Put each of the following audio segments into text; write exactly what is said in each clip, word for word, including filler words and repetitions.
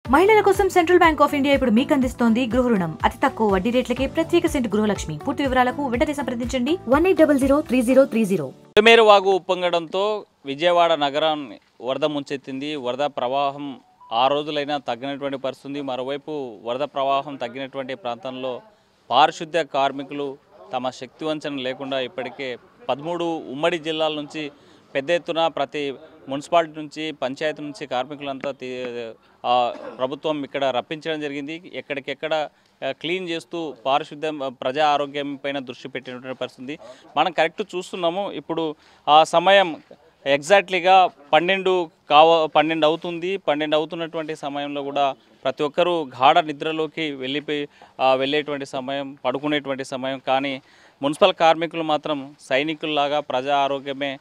మహిళల కోసం central bank of India ఇప్పుడు మీకు అందిస్తోంది గృహ రుణం అతి తక్కువ వడ్డీ రేట్లకే ప్రత్యేక సెంట్ గృహలక్ష్మి. పూర్తి వివరాలకు వెంటనే సంప్రదించండి one eight double zero three zero three zero. Polimeru వాగు ఉప్పొంగడంతో విజయవాడ నగరాన్ని వరద ముంచెత్తింది. వరద ప్రవాహం ఆ రోజులైనా తగ్గినటువంటి పరిస్థితి. మరోవైపు వరద ప్రవాహం తగ్గినటువంటి ప్రాంతంలో పారిశుద్ధ్య కార్మికులు తమ శక్తి వంచన లేకుండా ఇప్పటికే పదమూడు ఉమ్మడి జిల్లాల నుంచి పెద్ద ఎత్తున ప్రతి మున్సిపాలిటీ నుంచి పంచాయతీ నుంచి కార్మికులంతా ప్రభుత్వం ఇక్కడ రప్పించడం జరిగింది. ఎక్కడికెక్కడ క్లీన్ చేస్తూ పారిశుద్ధ్యం ప్రజా ఆరోగ్యం పైన దృష్టి పెట్టినటువంటి పరిస్థితి మనం కరెక్ట్ చూస్తున్నాము. ఇప్పుడు ఆ సమయం ఎగ్జాక్ట్లీగా పన్నెండు కావ పన్నెండు అవుతుంది. పన్నెండు అవుతున్నటువంటి సమయంలో కూడా ప్రతి ఒక్కరూ గాఢ నిద్రలోకి వెళ్ళిపోయి వెళ్ళేటువంటి సమయం, పడుకునేటువంటి సమయం. కానీ మున్సిపల్ కార్మికులు మాత్రం సైనికుల్లాగా ప్రజా ఆరోగ్యమే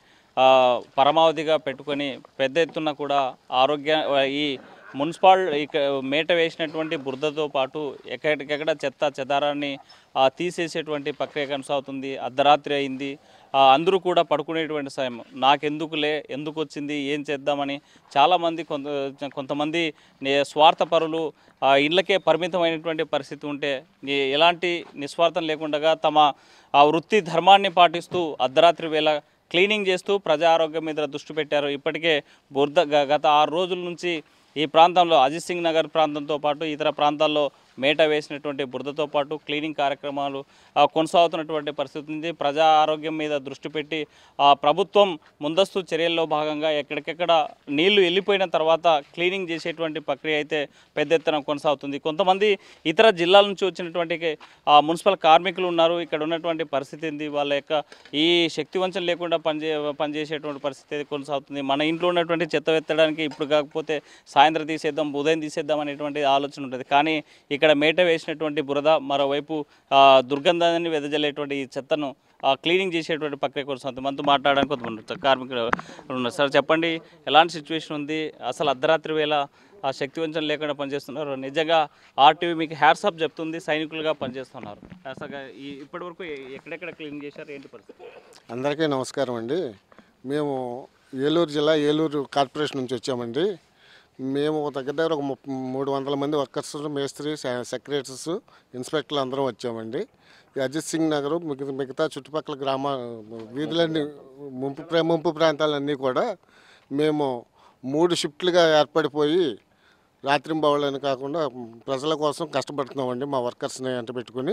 పరమావధిగా పెట్టుకొని పెద్ద ఎత్తున కూడా ఆరోగ్య ఈ మున్సిపాల్ ఇక మేట వేసినటువంటి బురదతో పాటు ఎక్కడికెక్కడ చెత్త చెదారాన్ని తీసేసేటువంటి ప్రక్రియ కొనసాగుతుంది. అర్ధరాత్రి అయింది, అందరూ కూడా పడుకునేటువంటి సమయం. నాకెందుకులే, ఎందుకు వచ్చింది, ఏం చేద్దామని చాలామంది కొంత కొంతమంది స్వార్థపరులు ఇళ్ళకే పరిమితమైనటువంటి పరిస్థితి ఉంటే ఎలాంటి నిస్వార్థం లేకుండా తమ వృత్తి ధర్మాన్ని పాటిస్తూ అర్ధరాత్రి వేళ క్లీనింగ్ చేస్తూ ప్రజా ఆరోగ్యం మీద దృష్టి పెట్టారు. ఇప్పటికే బురద గత ఆరు రోజుల నుంచి ఈ ప్రాంతంలో అజిత్ సింగ్ నగర్ ప్రాంతంతో పాటు ఇతర ప్రాంతాల్లో మేట వేసినటువంటి బురదతో పాటు క్లీనింగ్ కార్యక్రమాలు కొనసాగుతున్నటువంటి పరిస్థితి ఉంది. ప్రజా ఆరోగ్యం మీద దృష్టి పెట్టి ప్రభుత్వం ముందస్తు చర్యల్లో భాగంగా ఎక్కడికెక్కడ నీళ్లు వెళ్ళిపోయిన తర్వాత క్లీనింగ్ చేసేటువంటి ప్రక్రియ అయితే పెద్ద ఎత్తున కొనసాగుతుంది. కొంతమంది ఇతర జిల్లాల నుంచి వచ్చినటువంటి మున్సిపల్ కార్మికులు ఉన్నారు. ఇక్కడ ఉన్నటువంటి పరిస్థితి ఏంది, వాళ్ళ యొక్క ఈ శక్తి వంచన లేకుండా పనిచే పనిచేసేటువంటి పరిస్థితి కొనసాగుతుంది. మన ఇంట్లో ఉన్నటువంటి చెత్త ఎత్తడానికి ఇప్పుడు కాకపోతే సాయంత్రం తీసేద్దాం, ఉదయం తీసేద్దాం అనేటువంటి ఆలోచన ఉంటుంది. కానీ ఇక్కడ మేట వేసినటువంటి బురద, మరోవైపు దుర్గంధాన్ని వెదజల్లేటువంటి ఈ చెత్తను క్లీనింగ్ చేసేటువంటి ప్రక్రియ కొనసాగుతుంది. మనతో మాట్లాడడానికి కొంతమంది కార్మికులు ఉన్నారు. సార్ చెప్పండి, ఎలాంటి సిచ్యువేషన్ ఉంది? అసలు అర్ధరాత్రి వేళ ఆ శక్తి వంచన లేకుండా పనిచేస్తున్నారు. నిజంగా ఆర్టీవీ మీకు హ్యాట్స్ ఆఫ్ చెప్తుంది, సైనికులుగా పనిచేస్తున్నారు. అసలు ఈ ఇప్పటి వరకు ఎక్కడెక్కడ క్లీన్ చేశారు, ఏంటి పరిస్థితి? అందరికీ నమస్కారం అండి. మేము ఏలూరు జిల్లా ఏలూరు కార్పొరేషన్ నుంచి వచ్చామండి. మేము దగ్గర దగ్గర ఒక మూడు వందల మంది వర్కర్స్, మేస్త్రి, సెక్రటరీస్, ఇన్స్పెక్టర్లు అందరం వచ్చామండి. ఈ అజిత్ సింగ్ నగర్ మిగతా మిగతా చుట్టుపక్కల గ్రామ వీధులన్నీ ముంపు ముంపు ప్రాంతాలన్నీ కూడా మేము మూడు షిఫ్ట్లుగా ఏర్పడిపోయి రాత్రింబవళ్ళని కాకుండా ప్రజల కోసం కష్టపడుతున్నామండి. మా వర్కర్స్ని వెంట పెట్టుకుని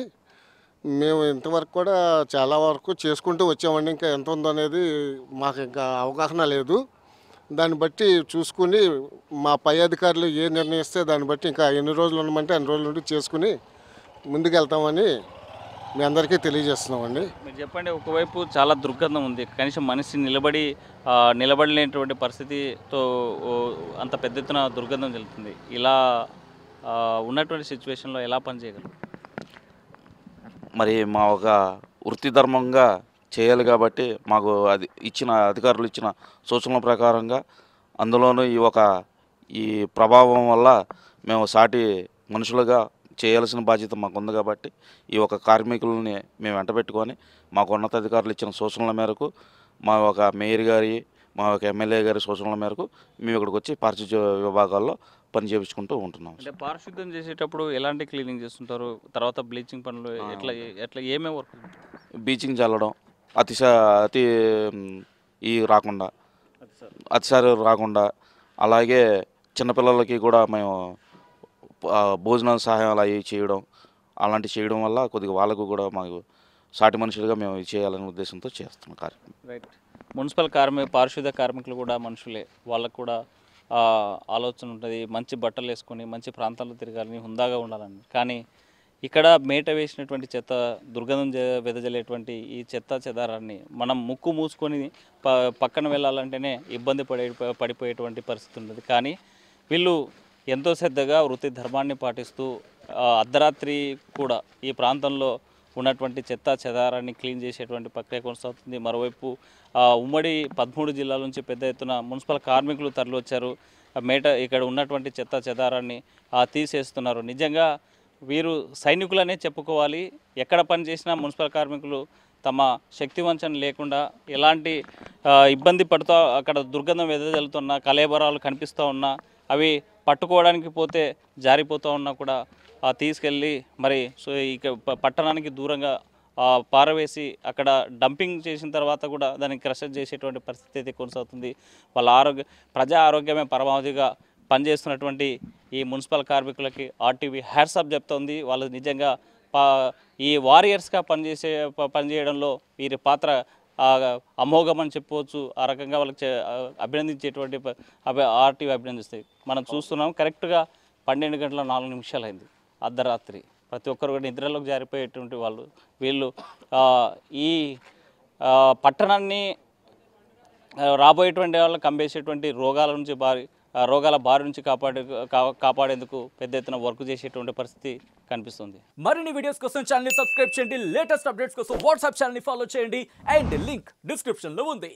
మేము ఇంతవరకు కూడా చాలా వరకు చేసుకుంటూ వచ్చామండి. ఇంకా ఎంత ఉందో అనేది మాకు ఇంకా అవగాహన లేదు. దాన్ని బట్టి చూసుకుని మా పై అధికారులు ఏ నిర్ణయిస్తే దాన్ని బట్టి ఇంకా ఎన్ని రోజులు ఉండమంటే అన్ని రోజుల నుండి చేసుకుని ముందుకెళ్తామని మీ అందరికీ తెలియజేస్తున్నామండి. మీరు చెప్పండి, ఒకవైపు చాలా దుర్గంధం ఉంది, కనీసం మనిషి నిలబడి నిలబడలేనటువంటి పరిస్థితితో అంత పెద్ద ఎత్తున దుర్గంధం చెల్లుతుంది. ఇలా ఉన్నటువంటి సిచ్యువేషన్లో ఎలా పనిచేయగలరు? మరి మా ఒక వృత్తి ధర్మంగా చేయాలి కాబట్టి మాకు అది ఇచ్చిన అధికారులు ఇచ్చిన సూచనల ప్రకారంగా, అందులోనూ ఈ ఒక ఈ ప్రభావం వల్ల మేము సాటి మనుషులుగా చేయాల్సిన బాధ్యత మాకు ఉంది కాబట్టి ఈ ఒక కార్మికులని మేము వెంట పెట్టుకొని మాకు ఉన్నతాధికారులు ఇచ్చిన సూచనల మేరకు, మా ఒక మేయర్ గారి, మా ఒక ఎమ్మెల్యే గారి సూచనల మేరకు మేము ఇక్కడికి వచ్చి పారిశుద్ధ్య విభాగాల్లో పని చేయించుకుంటూ ఉంటున్నాం. అంటే పారిశుద్ధ్యం చేసేటప్పుడు ఎలాంటి క్లీనింగ్ చేస్తుంటారు? తర్వాత బ్లీచింగ్ పనులు ఎట్లా ఎట్లా ఏమేమి వర్క్? బ్లీచింగ్ చల్లడం, అతిశ అతి ఈ రాకుండా అతిసారి రాకుండా, అలాగే చిన్నపిల్లలకి కూడా మేము భోజనం సహాయాలు అవి చేయడం, అలాంటివి చేయడం వల్ల కొద్దిగా వాళ్ళకు కూడా మాకు సాటి మనుషులుగా మేము చేయాలనే ఉద్దేశంతో చేస్తున్నాం కార్యక్రమం. రైట్. మున్సిపల్ కార్మిక పారిశుద్ధ్య కార్మికులు కూడా మనుషులే, వాళ్ళకు కూడా ఆలోచన ఉంటుంది, మంచి బట్టలు వేసుకొని మంచి ప్రాంతాల్లో తిరగాలని, హుందాగా ఉండాలని. కానీ ఇక్కడ మేట వేసినటువంటి చెత్త, దుర్గంధం వెదజల్లేటువంటి ఈ చెత్త చెదారాన్ని మనం ముక్కు మూసుకొని ప పక్కన వెళ్ళాలంటేనే ఇబ్బంది పడే పడిపోయేటువంటి పరిస్థితి ఉంటుంది. కానీ వీళ్ళు ఎంతో శ్రద్ధగా వృత్తి ధర్మాన్ని పాటిస్తూ అర్ధరాత్రి కూడా ఈ ప్రాంతంలో ఉన్నటువంటి చెత్త చెదారాన్ని క్లీన్ చేసేటువంటి ప్రక్రియ కొనసాగుతుంది. మరోవైపు ఉమ్మడి పదమూడు జిల్లాల నుంచి పెద్ద ఎత్తున మున్సిపల్ కార్మికులు తరలివచ్చారు. మేట ఇక్కడ ఉన్నటువంటి చెత్త చెదారాన్ని తీసేస్తున్నారు. నిజంగా వీరు సైనికులనే చెప్పుకోవాలి. ఎక్కడ పని చేసినా మున్సిపల్ కార్మికులు తమ శక్తి వంచన లేకుండా ఎలాంటి ఇబ్బంది పడుతూ అక్కడ దుర్గంధం వెదజల్లుతున్నా, కలేబరాలు కనిపిస్తూ ఉన్నా అవి పట్టుకోవడానికి పోతే జారిపోతూ ఉన్నా కూడా ఆ, తీసుకెళ్ళి మరి సో ఇక ప- పట్టణానికి దూరంగా ఆ, పారవేసి అక్కడ డంపింగ్ చేసిన తర్వాత కూడా దాన్ని క్రష్ చేసేటువంటి పరిస్థితి అయితే కొనసాగుతుంది. వాళ్ళ ఆరోగ్య ప్రజా ఆరోగ్యమే పరమావధిగా పనిచేస్తున్నటువంటి ఈ మున్సిపల్ కార్మికులకి ఆర్టీవీ హ్యాట్సాప్ చెప్తోంది. వాళ్ళు నిజంగా పా ఈ వారియర్స్గా పనిచేసే ప- పనిచేయడంలో వీరి పాత్ర ఆ, అమోఘం అని చెప్పవచ్చు. ఆ రకంగా వాళ్ళకి చే- ఆ, అభినందించేటువంటి ప- అభి ఆర్టీవీ అభినందిస్తాయి. మనం చూస్తున్నాం కరెక్ట్గా పన్నెండు గంటల నాలుగు నిమిషాలు అయింది అర్ధరాత్రి. ప్రతి ఒక్కరు కూడా నిద్రలోకి జారిపోయేటువంటి వాళ్ళు వీళ్ళు ఆ, ఈ ఆ, పట్టణాన్ని ఆ, రాబోయేటువంటి వాళ్ళు కంపేసేటువంటి రోగాల నుంచి బారి ఆ, రోగాల బారి నుంచి కాపాడే కా- కాపాడేందుకు పెద్ద ఎత్తున వర్క్ చేసేటువంటి పరిస్థితి కనిపిస్తుంది. మరిన్ని వీడియోస్ కోసం ఛానల్ ని సబ్స్క్రైబ్ చేయండి. లేటెస్ట్ అప్డేట్స్ కోసం వాట్సాప్ ఛానల్ ని ఫాలో చేయండి. అండ్ లింక్ డిస్క్రిప్షన్ లో ఉంది.